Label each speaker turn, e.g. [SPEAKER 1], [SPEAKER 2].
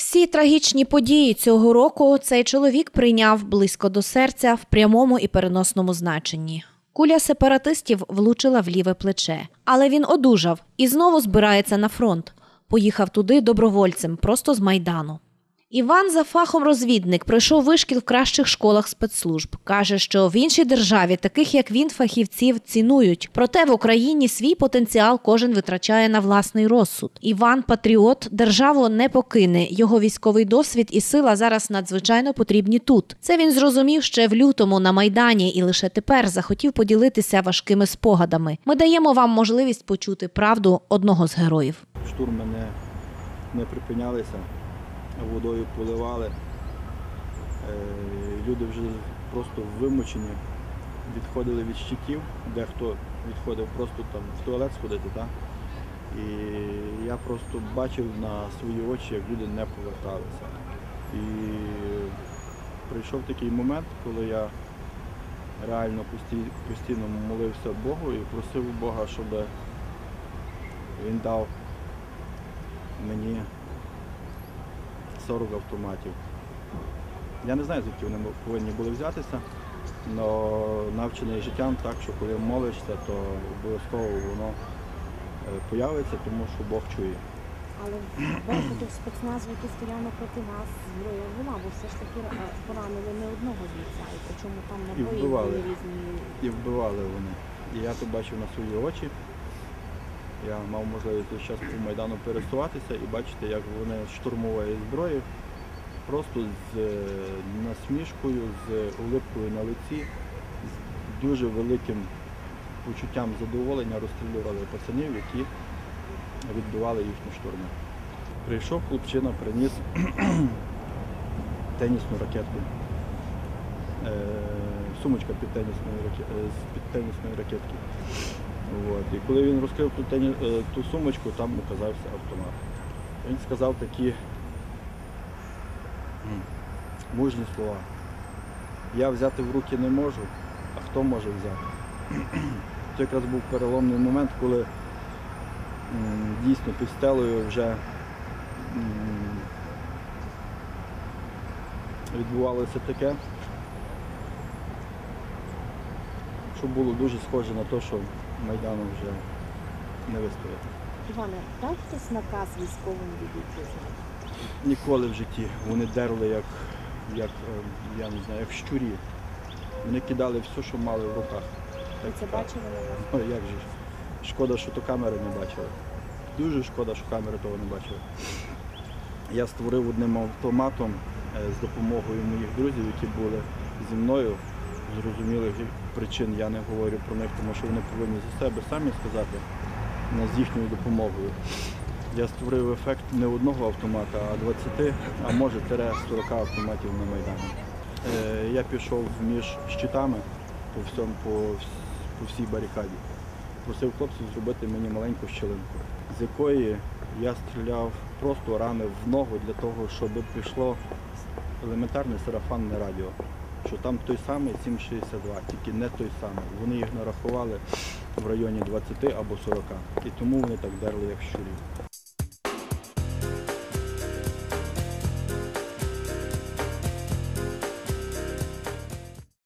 [SPEAKER 1] Всі трагічні події цього року цей чоловік прийняв близько до серця в прямому і переносному значенні. Куля сепаратистів влучила в ліве плече. Але він одужав і знову збирається на фронт. Поїхав туди добровольцем, просто з Майдану. Іван за фахом розвідник, пройшов вишкіл в кращих школах спецслужб. Каже, що в іншій державі таких, як він, фахівців цінують. Проте в Україні свій потенціал кожен витрачає на власний розсуд. Іван – патріот, державу не покине. Його військовий досвід і сила зараз надзвичайно потрібні тут. Це він зрозумів ще в лютому на Майдані і лише тепер захотів поділитися важкими спогадами. Ми даємо вам можливість почути правду одного з героїв.
[SPEAKER 2] Штурми не припинялися. Водою поливали, люди вже просто вимучені, відходили від щитів, дехто відходив просто там в туалет сходити. Так? І я просто бачив на свої очі, як люди не поверталися. І прийшов такий момент, коли я реально постійно молився Богу і просив у Бога, щоб він дав мені 40 автоматів. Я не знаю, звідки вони повинні були взятися, але навчений життям так, що коли молишся, то обов'язково воно появиться, тому що Бог чує.
[SPEAKER 3] Але багато спецназу, які стояли проти вас, зброя була, бо все ж таки поранили не одного бійця, і причому там набої були різні.
[SPEAKER 2] І вбивали вони. І я то бачив на свої очі. Я мав можливість весь час по Майдану пересуватися і бачити, як вони штурмової зброї просто з насмішкою, з улипкою на лиці, з дуже великим почуттям задоволення розстрілювали пацанів, які відбивали їхні штурми. Прийшов хлопчина, приніс тенісну ракетку, сумочка під тенісної ракетки. І коли він розкрив ту сумочку, там оказався автомат. Він сказав такі мужні слова. Я взяти в руки не можу, а хто може взяти? Це якраз був переломний момент, коли дійсно під стелею вже відбувалося таке, що було дуже схоже на те, що Майдану вже не вистояти.
[SPEAKER 3] Іване, дав хтось наказ військовим від вітчизни?
[SPEAKER 2] Ніколи в житті. Вони дерли як я не знаю, як щурі. Вони кидали все, що мали в руках.
[SPEAKER 3] Ви це бачили на вас?
[SPEAKER 2] О, як же ж. Шкода, що то камери не бачили. Дуже шкода, що камери того не бачили. Я створив одним автоматом з допомогою моїх друзів, які були зі мною. Зрозумілих причин я не говорю про них, тому що вони повинні за себе самі сказати, з їхньою допомогою. Я створив ефект не одного автомата, а 20, а може 40 автоматів на Майдані. Я пішов між щитами по всій барикаді. Просив хлопців зробити мені маленьку щілинку, з якої я стріляв, просто ранив в ногу для того, щоб пішло елементарне сарафанне радіо. Що там той самий 7,62, тільки не той самий. Вони їх нарахували в районі 20 або 40. І тому вони так дерли, як щурі.